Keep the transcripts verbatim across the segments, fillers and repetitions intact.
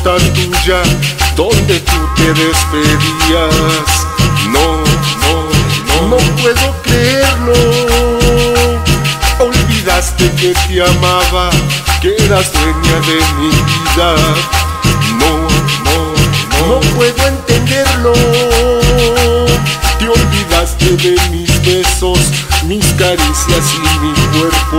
nota tuya donde tú te despedías. No, no, no, no puedo creerlo. Olvidaste que te amaba, que eras dueña de mi vida. No, no, no, no puedo entenderlo. Te olvidaste de mis besos, mis caricias y mi cuerpo.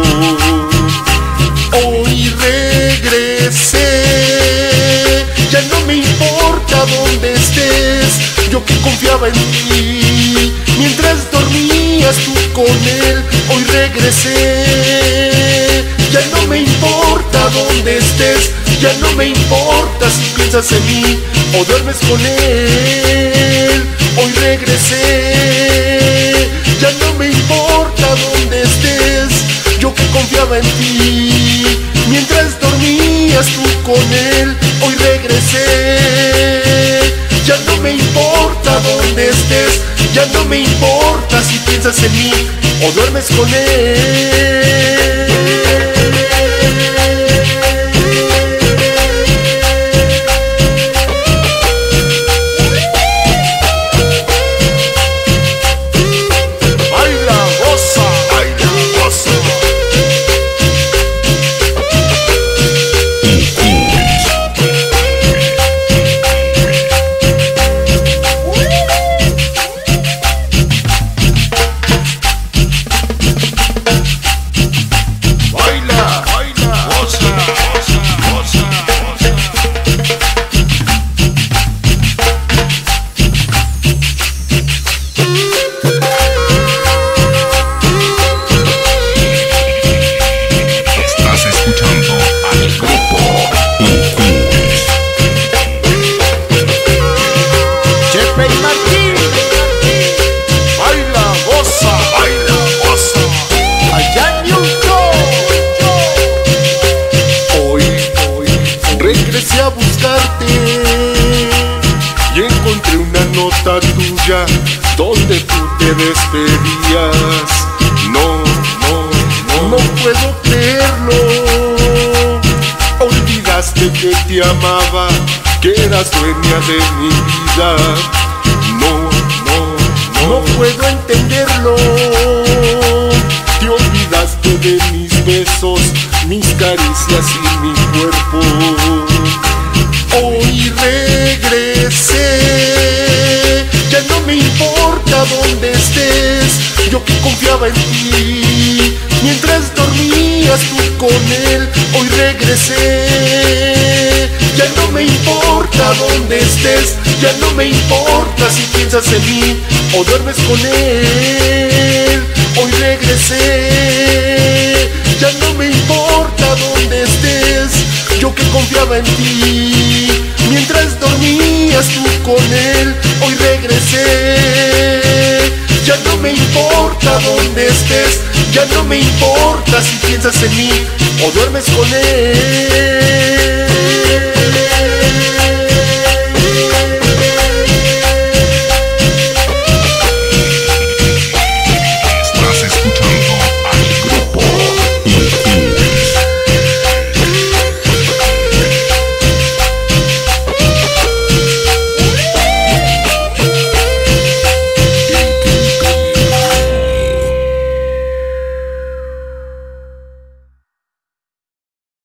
Hoy regresé, ya no me importa dónde estés. Yo que confiaba en ti, mientras dormías tú con él. Hoy regresé, ya no me importa dónde estés. Ya no me importa si piensas en mí o duermes con él. Hoy regresé, ya no me importa dónde estés. Yo que confiaba en ti, mientras dormías tú con él. Hoy regresé, ya no me importa dónde estés. Ya no me importa si piensas en mí o duermes con él. Regresé a buscarte y encontré una nota tuya donde tú te despedías. No, no, no, no puedo creerlo. Olvidaste que te amaba, que eras dueña de mi vida. No, no, no, no puedo entenderlo. Te olvidaste de mis besos, mis caricias y mi cuerpo. Hoy regresé, ya no me importa dónde estés. Yo que confiaba en ti, mientras dormías tú con él. Hoy regresé, ya no me importa dónde estés. Ya no me importa si piensas en mí o duermes con él. Hoy regresé, ya no me importa dónde estés. Yo que confiaba en ti, mientras dormías tú con él. Hoy regresé, ya no me importa dónde estés. Ya no me importa si piensas en mí o duermes con él.